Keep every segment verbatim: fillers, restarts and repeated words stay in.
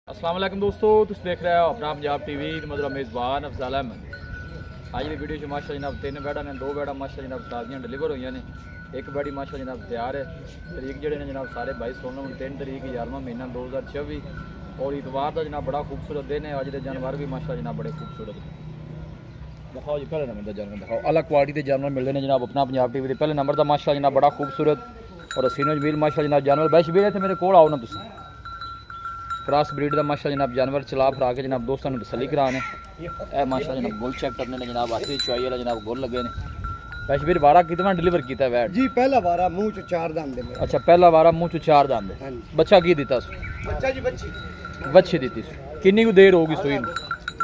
अस्सलाम वालेकुम दोस्तों, तुम देख रहे हो अपना पंजाब टीवी मतलब मेज़बान अफजल अहमद। अज की वीडियो में माशा जनाब तीन बैडा ने दो बैडा माशा जनाब ताज़ियां डिलीवर हुई ने। एक बैडी माशा जनाब तैयार है। तरीक जोड़े ने जनाब सारे भाई सुन लो, तीन तरीक ग्यारहवां महीना दो हज़ार चौबी और इतवार का जनाब बड़ा खूबसूरत दिन है। अज के जानवर भी माशा जनाब बड़े खूबसूरत दिखाओ जी। पहले नंबर का जानवर दिखाओ, अलग क्वालिटी के जानवर मिलते हैं जनाब अपना पंजाब टीवी के। पहले नंबर का माशा जनाब बड़ा खूबसूरत और हसीनो जमील माशा जनाब जानवर बैश भी थे। मेरे को आओ ना तुम क्रॉस ब्रीड का माशा जनाब जानवर चला फरा के जनाब दोस्तों ने तसली कराने। ए माशा जनाब गोल चेक करने ने जनाब आखिरी चुआई वाला जनाब गोल लगे ने। बैशबीर वारा कितना डिलीवर किया वैट जी? पहला वारा मुंह चो चार दांत दे। अच्छा, पहला वारा मुंह चो चार दांत। बच्चा की दिता सु? बच्चा जी बच्ची बच्ची दी सु। किन्नी को देर होगी सुई नूं?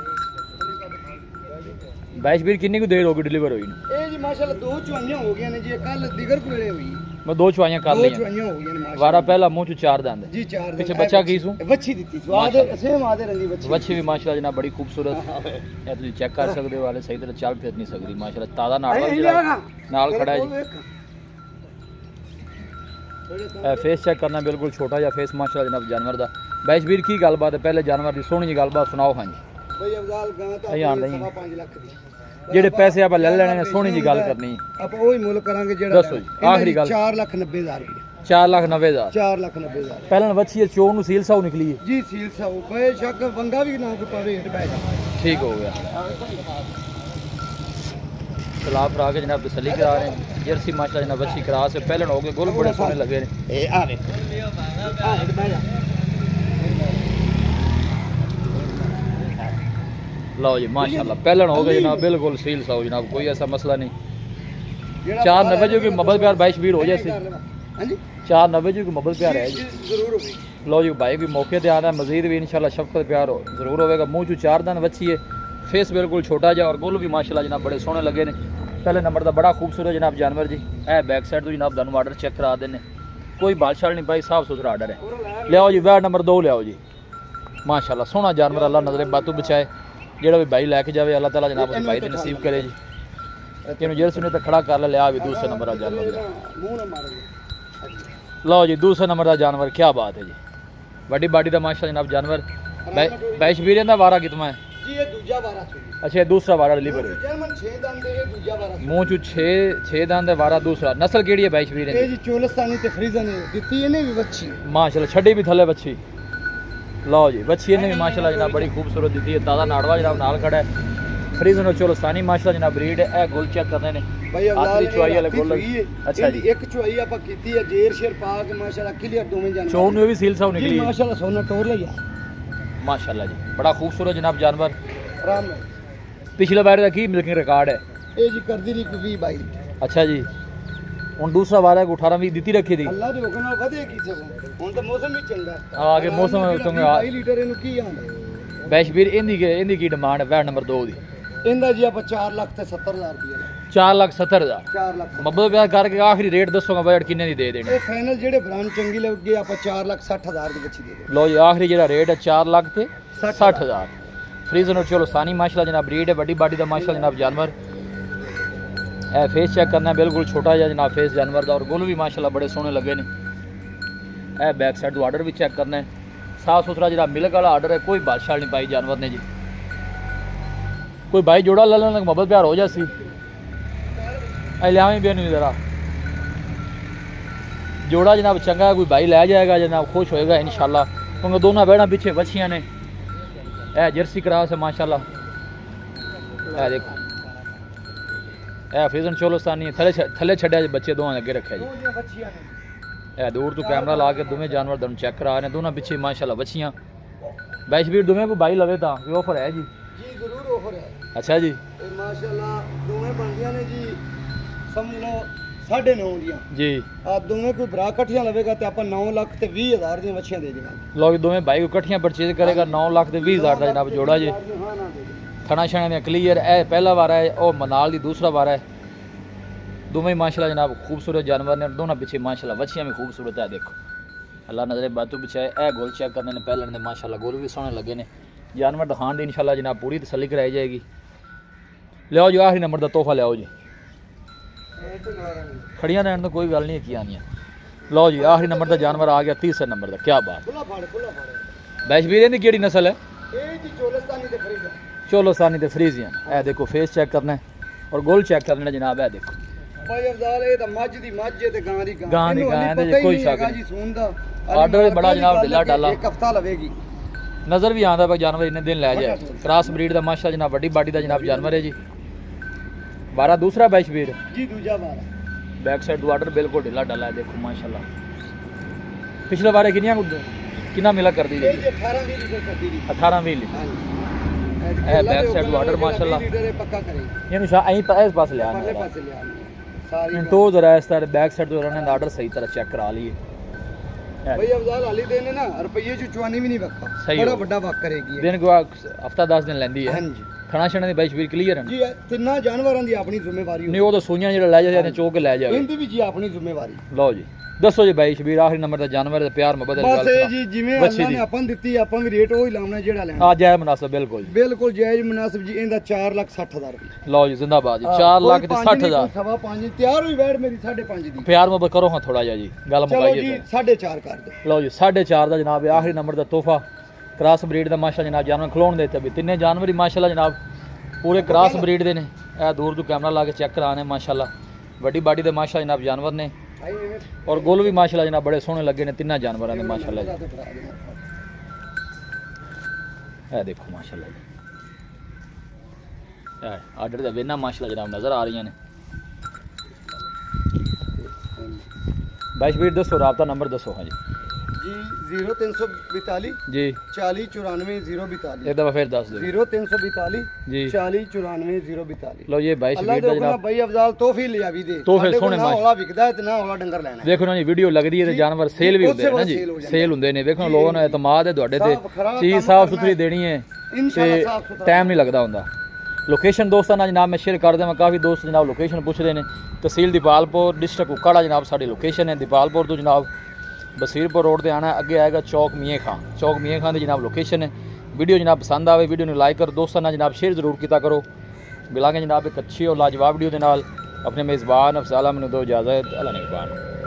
बैशबीर किन्नी को देर होगी डिलीवर हुई नूं? ए जी माशाल्लाह दो चुआइयां हो गई ने जी। कल दिगर कोले हुई मैं दो चुआइयां कर ली। दो चुआइयां हो गई ने माशाल्लाह। वारा पहला मुंह चो चार दांत जी चार। पीछे बच्चा की सु? बच्ची दी सु। आधे सेम आधे रंगी बच्ची। बच्ची भी माशाल्लाह जनाब बड़ी खूबसूरत है। तुम चेक कर सकते हो, वाले सही तरह चल फिर नहीं सकती माशाल्लाह। ताज़ा नाल नाल खड़ा है जी। फेस चेक करना बिल्कुल छोटा या फेस माशाल्लाह जनाब जानवर का। बैशबीर की गलबात है? पहले जानवर की सोहनी जी गलबात सुनाओ। हाँ जी भाई अफजाल गां तो पाँच लाख दी जेडे पैसे आप ले लेने ने सोहनी जी गल करनी आप वही मुल करांगे जेड़ा। दसो जी आखिरी गल। चार लाख नब्बे हजार रुपये। चार लाख नब्बे हजार चार लाख नब्बे हजार पहले बच्ची है चोर नु सील साउ निकली है जी। सील साउ बेशक वंगा भी ना को पावे हेठ बैठ ठीक हो गया। सलाह फरा के जनाब तसली करा रहे हैं। जर्सी माशाल्लाह जनाब बच्ची क्रॉस है। पहले हो गए गोल बड़े सोने लगे ने। ए आ वे आ हेठ बैठ जा। लो जी माशाल्लाह पहले हो गए जनाब बिल्कुल सील साउ जनाब, कोई ऐसा मसला नहीं। चार नब्बे जो की मोहब्बत प्यार बाईस भीड़ हो जैसी चार नब्बे जो की मोहब्बत प्यार है जरूर होगी। लो जी भाई भी मौके पर आना है। मजीद भी इंशाल्लाह शफकत प्यार हो जरूर होगा। मुँह चू चार दान बच्ची है। फेस बिल्कुल छोटा जा और गोल भी माशाल्लाह जनाब बड़े सोहने लगे ने। पहले नंबर का बड़ा खूबसूरत जनाब जानवर जी। ए बैक साइड तो जनाब तुहानू आर्डर चेक करा देने, कोई बादशाह नहीं भाई, साफ सुथरा आर्डर है। लियाओ जी वैट नंबर दो लियाओ जी। माशाल्लाह सोहना जानवर, अल्लाह नजरे बातू बचाए। जेड़ा भी भाई लैके जाए अल्लाह ताला जनाब उस भाई ने नसीब करे जी। तेन जेल सुने तो खड़ा कर ले। लिया भी दूसरे नंबर का जानवर। लो जी दूसरे नंबर का जानवर, क्या बात है जी। बड़ी बाडी का माशा जनाब जानवर। बैशबीर का वारा कितना है जी? ये दूसरा वारा। अच्छा ये दूसरा वारा डिलीवर है। मुँह चू छे छे दांत है वारा दूसरा। नस्ल केड़ी है बैशबीर है जी? चोलस्तानी ते फ्रीजन है दित्ती है ने भी बच्ची माशाल्लाह। छड़ी भी थले बच्ची। लो जी बच्ची ने भी माशाल्लाह जनाब बड़ी खूबसूरत दी है। ताज़ा नाड़वा जनाब नाल खड़ा है। फ्रीजन और चोलस्तानी माशाल्लाह जनाब ब्रीड है। ए गोल चेक करने ने भाई आखिरी चुआई वाले गोल। अच्छा जी एक चुआई आपा कीती है जेर शेर पा के माशाल्लाह क्लियर दोवें जानवर। चोर ने भी सील साउ निकली है माशाल्लाह सोना टोर लिया माशाल्लाह जी। बड़ा खूबसूरत जनाब जानवर। आराम है। पिछले बार का की मिल्किंग रिकॉर्ड है? ए जी कर दी री बीस बाईस। अच्छा जी हुन दूसरा बार है अठारह बीस दी रखी थी। अल्लाह दे हुक्म नाल वधे की से हुन तो मौसम भी चंगा है। हां के मौसम तुम बाईस लीटर इनु की आंदा। बैशबीर इंदी के इंदी की डिमांड है वैट नंबर दो दी? इंदा जी आप चार लाख ते सत्तर हजार रुपया। चार लाख सत्तर हजार चार लाख मब्बल प्यार करके आखिरी रेट दसोगा बजट किन्ने दी दे देने? ए फाइनल जेड़े ब्रांड चंगी लगे आप चार लाख साठ हजार दी बच्ची दे दे। लो जी आखिरी जेड़ा रेट है चार लाख ते साठ हजार। फ्रीजन और चलो सानी माशाल्लाह जनाब ब्रीड है। बड़ी बाडी का माशाल्लाह जनाब जानवर। ए फेस चेक करना बिल्कुल छोटा जा जनाब फेस जानवर का और गोल भी माशाल्लाह बड़े सोहने लगे ने। ए बैक साइड ऑर्डर भी चेक करना है। साफ सुथरा जरा मिल्क वाला ऑर्डर है। कोई बादशाह नहीं पाई जानवर ने जी। कोई भाई जोड़ा ले लेना मोहब्बत प्यार हो जासी। लिया भी नहीं जरा जोड़ा जनाब चंगा है। कोई भाई लै जाएगा जनाब खुश होएगा इंशाल्लाह, क्योंकि दोनों बैठा पीछे बच्चियां ने। ए जर्सी क्रॉस है माशाल्लाह। ए देखो ए फ्रीजन चोलस्तानी थले थले छड्या बच्चे दोवें अगे रखे जी। ए दूर तो कैमरा ला के दोवें जानवर तुहानू चेक करा रहे हैं। दोनों पीछे माशाल्लाह बच्चियां। बैशबीर दोवें को भाई लवे तां कोई ऑफर है जी? जी जरूर ऑफर है। अच्छा जी ए माशाल्लाह दोवें बनदियां ने जी समझ लो साढ़े नौ दियां जी। आ दोवें कोई भरा कट्ठियां लवेगा ते आपां नौ लाख ते बीस हजार दी बच्चियां दे देवांगे। लोग दोवें भाई को कट्ठियां परचेज करेगा नौ लाख ते बीस हजार का जनाब जोड़ा जी। थना छना क्लीयर है। पहला वारा है और मनाल दी दूसरा वारा है। दोवें माशाल्लाह जनाब खूबसूरत जानवर ने। दोनों पीछे माशाल्लाह बच्चियां भी खूबसूरत है। देखो अल्लाह नजरे बातू बचाए। ए गोल चेक करने ने पहले ने माशाल्लाह गोल भी सोहने लगे ने। जानवर दिखाने दी इंशाल्लाह जनाब पूरी तसल्ली कराई जाएगी। लियाओ जी आखिरी नंबर का तोहफा लियाओ जी। खड़ियां रहने तो कोई गल नहीं है। लो जी आखिरी नंबर का जानवर आ गया तीसरे नंबर का। क्या बात बैश वीर इहदी केड़ी नस्ल है? ਇਹ ਜੀ ਚੋਲਸਤਾਨੀ ਤੇ ਫਰੀਦ चोलोसानी ते फ्रीजियन। ए देखो फेस चेक करना है और गोल चेक करना है जनाब। ए देखो ਭਾਈ ਅਫਜ਼ਾਲ ਇਹ ਤਾਂ ਮੱਝ ਦੀ ਮੱਝ ਹੈ ਤੇ ਗਾਂ ਦੀ ਗਾਂ ਗਾਂ ਦੀ ਇਹਨੂੰ ਗਾਂ ਹਾਲੇ ਹੈ ਤੇ ਪਤਾ ਹੀ ਕੋਈ ਨਹੀਂ ਸ਼ੱਕ ਹੈਗਾ ਨਹੀਂ। ਜੀ ਸੂਣ ਦਾ ਆਰਡਰ ਵੀ ਬੜਾ ਜਨਾਬ ਢਿੱਲਾ ਢਾਲਾ। ਇੱਕ ਹਫਤਾ ਲਵੇਗੀ नज़र भी आंदा है जानवर इन्ने दिन लै जाए। क्रॉस ब्रीड का माशा जनाब बड़ी बाडी का जनाब जानवर है जी। बारह दूसरा बैश वीर ਜੀ ਦੂਜਾ ਵਾਰ बैक साइड दो आर्डर बिल्कुल ढिला ढाला है। देखो माशाल्लाह पिछले बारे किनिया कितना मिला कर दी ਇਹ ਜੀ अठारह बीस लीटर करदी ਦੀ अठारह बीस लीटर। ਹਾਂਜੀ ਇਹ बैक साइड दो आर्डर माशाल्लाह लीटर ਇਹ ਪੱਕਾ ਕਰੇ ਇਹਨੂੰ ਸ਼ਾ ਅਹੀਂ ਇਸ ਪਾਸ ਲਿਆ ਪਰਲੇ ਪਾਸੇ ਲਿਆ ਸਾਰੀ इन तो जरा इस तरह बैक साइड तो उन्होंने आर्डर सही तरह चेक करा लिए। भाई अफजाल हाली देने ना रुपये च चुआनी भी नहीं वक्का सही बड़ा हो। बड़ा वक करेगी दिन को हफ्ता दस दिन लेंदी है। हां जी थना छना दी बैश वीर क्लियर है जी तिन्ना जानवरां दी अपनी जिम्मेवारी नहीं वो तो सूइयां जेड़ा ले जाए चो के ले जाए इनदी भी जी अपनी जिम्मेवारी। लो जी दसो जी बैश वीर आखिरी नंबर दा जानवर है प्यार मोहब्बत दी बस गल ए जी जिवें अल्लाह ने अपन दित्ती अपन भी रेट ओही लावना जेड़ा लेना आ जाए मुनासिब बिल्कुल बिल्कुल जायज मुनासिब जी इंदा चार लाख साठ हजार रुपये। लो जी जिंदाबाद जी चार लाख ते साठ हजार सवा पांच तैयार हुई बैठ मेरी साढ़े पांच दी प्यार मोहब्बत करो हां थोड़ा जा जी गल चलो मुकाइए जी साढ़े चार कर दो। लो जी साढ़े चार दा जनाब आखिरी नंबर दा तोहफा क्रॉस ब्रीड दा माशा जनाब जानवर खलोण दे ते तिन्ने जानवर ही माशाल्लाह जनाब पूरे क्रॉस ब्रीड दे ने। ए दूर तो कैमरा ला के चेक कराने माशाल्लाह वड्डी बाडी दे माशा जनाब जानवर ने और गोल भी माशाल्लाह जनाब बड़े सोहने लगे ने तिन्ना जानवरां दे माशाल्लाह जी। ए देखो माशाल्लाह जी ए आर्डर दा वेना माशाल्लाह जनाब नजर आ रही ने। बैश वीर दसो राबता नंबर दसो। हाँ जी जी जीरो तीन सौ बतालीस जी चालीस चौरानवे जीरो बतालीस एक दफा फिर दस दो जीरो तीन सौ बतालीस जी चालीस चौरानवे जीरो बतालीस। लो ये बैश अल्लाह वीर दे दा हुक्म जनाब भाई अफजाल तोहफी लिया भी दे तोहफे साडे कोल सोहने ना माश- औला विकदा है ते ना औला डंगर लेना है। देखो ना जी वीडियो लगदी है ते जानवर सेल भी होंदे ने जी सेल हो जांदे। सेल होंदे ने देखो लोगों ने एतमाद है ਤੁਹਾਡੇ ਤੇ साफ खराब चीज काम साफ करना सुथरी है। देनी है इंशाल्लाह ते साफ सुथरा टाइम नहीं लगदा ਹੁੰਦਾ। लोकेशन दोस्तों ना जनाब मैं शेयर कर देवां काफ़ी दोस्त जनाब लोकेशन पुछदे ने। तहसील दीपालपुर डिस्ट्रिक्ट उकाड़ा जनाब साडी लोकेशन है। दीपालपुर तो जनाब बसीरपुर रोड पे आना अगे आएगा चौक मियाँ खां चौक मियाँ खां दी जनाब लोकेशन है। वीडियो जनाब पसंद आवे वीडियो ने लाइक कर दोस्तों ना जनाब शेयर जरूर किया करो। मिलांगे जनाब एक अच्छी और लाजवाब वीडियो के नाल। अपने मेज़बान अफजाल अहमद दो इजाज़त अल्लाह निगहबान।